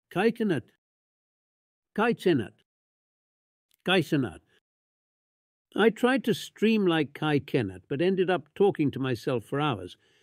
Kai Cenat. Kai Cenat. Kai Cenat. I tried to stream like Kai Cenat, but ended up talking to myself for hours.